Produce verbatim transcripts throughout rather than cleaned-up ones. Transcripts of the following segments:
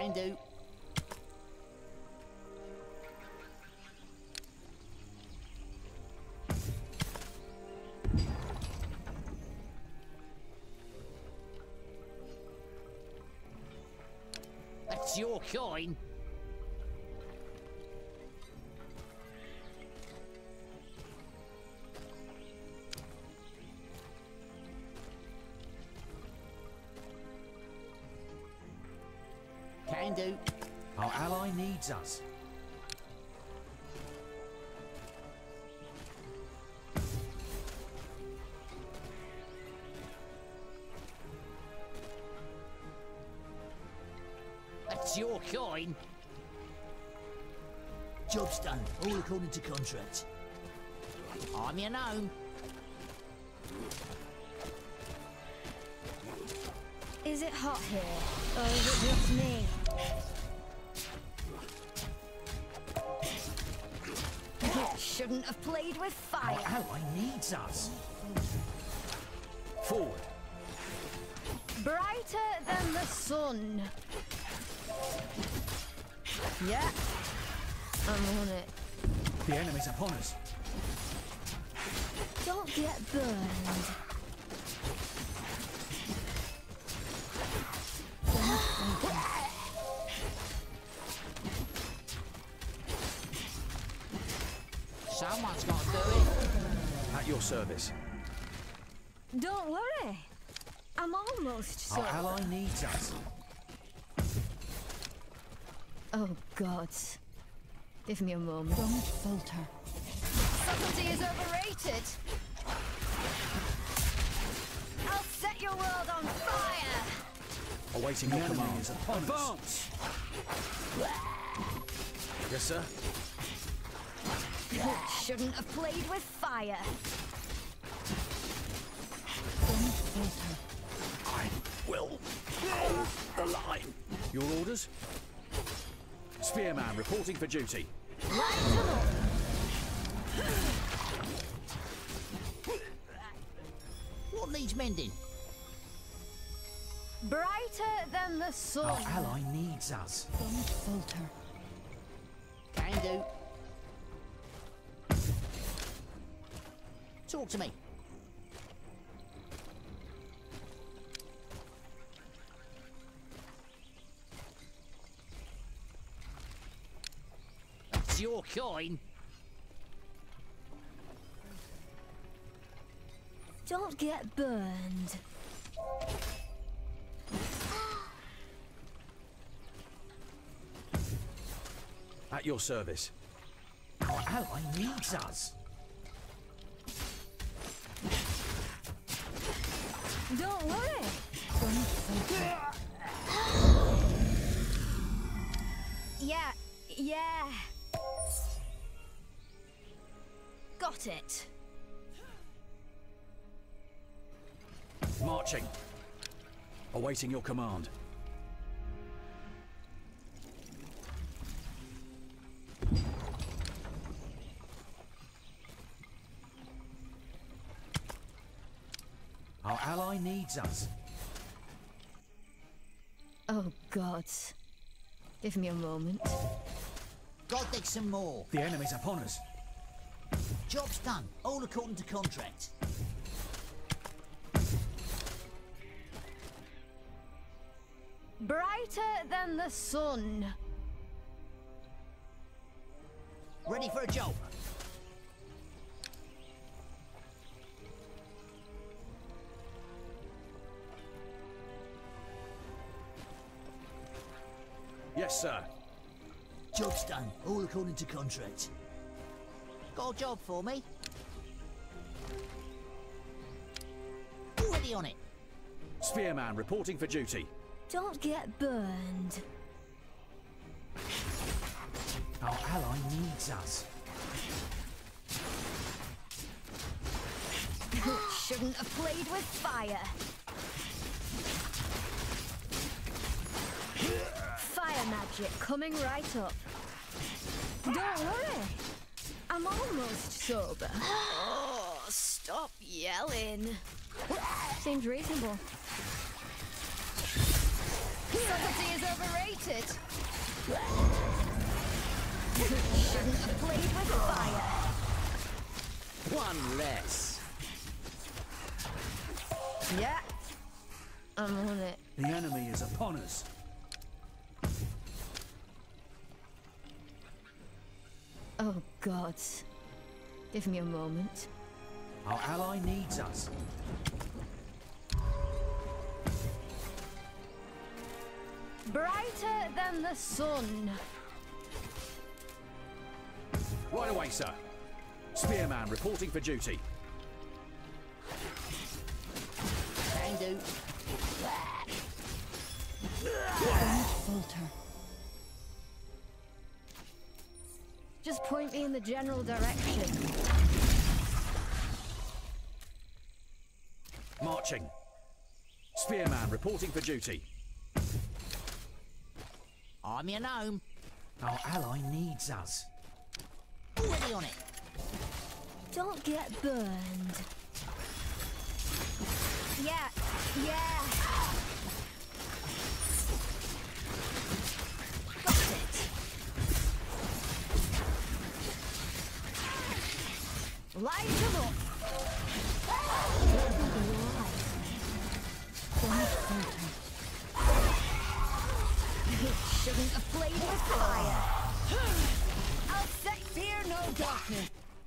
Can do. That's your coin. Can do. Our ally needs us. That's your coin. Job's done, all according to contract. I'm your gnome. Is it hot here, or is it just me? Shouldn't have played with fire. Our ally needs us. Forward. Brighter than the sun. Yeah, I'm on it. The enemy's upon us. Don't get burned. Someone's got to do it. At your service. Don't worry. I'm almost so. Our ally needs us. Oh, God. Give me a moment. Don't falter. Subtlety is overrated. I'll set your world on fire. Awaiting your commands. Advance! Yes, sir. Shouldn't have played with fire. Don't falter. I will hold the line. Your orders? Spearman reporting for duty. What needs mending? Brighter than the sun. Our ally needs us. Don't falter. Can do. Talk to me. That's your coin. Don't get burned. At your service. Our ally needs us. Don't worry. Don't falter. Yeah, yeah. Got it. Marching. Awaiting your command. Our ally needs us. Oh, God. Give me a moment. Gotta dig some more. The enemy's upon us. Job's done, all according to contract. Brighter than the sun. Ready for a job. Yes, sir. Job's done, all according to contract. Got a job for me? Already on it. Spearman reporting for duty. Don't get burned. Our ally needs us. Shouldn't have played with fire. Fire magic coming right up. Don't worry. I'm almost sober. Oh, stop yelling. Seems reasonable. Subtlety is overrated. Shouldn't have played with fire. One less. Yeah, I'm on it. The enemy is upon us. Oh, gods. Give me a moment. Our ally needs us. Brighter than the sun. Right away, sir. Spearman reporting for duty. Can do. Don't falter. Just point me in the general direction. Marching. Spearman reporting for duty. I'm your gnome. Our ally needs us. Already on it. Don't get burned. Yeah, yeah. Got it. Light them up. Don't falter. Shouldn't have played with fire. I'll set fear no darkness.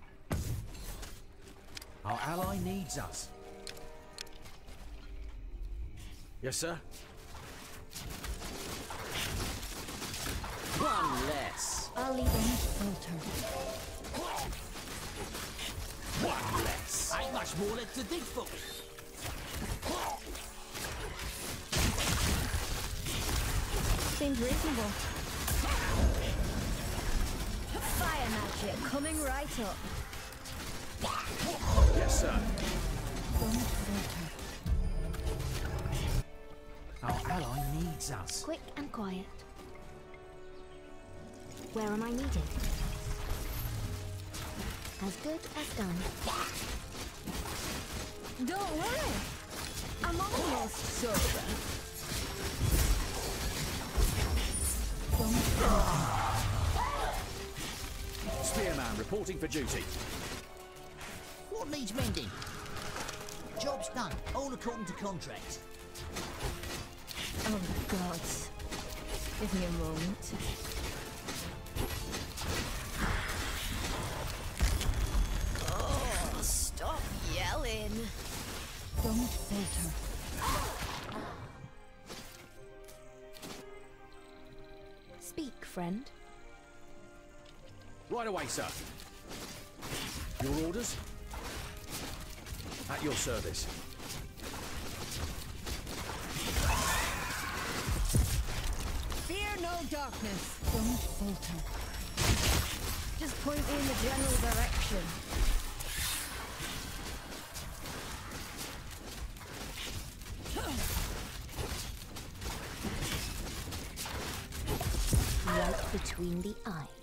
Our ally needs us. Yes, sir. One less. I'll leave Don't falter. One less. Ain't much more left to dig for. Seems reasonable. Fire magic coming right up. Yes, sir. Don't falter. Our ally needs us. Quick and quiet. Where am I needed? As good as done. Don't worry. I'm almost sober. Don't falter. Spearman reporting for duty. What needs mending? Job's done. All according to contract. Oh, God. Give me a moment. Oh, stop yelling. Don't falter. Speak, friend. Right away, sir. Your orders? At your service. Fear no darkness. Don't falter. Just point me in the general direction. Right between the eyes.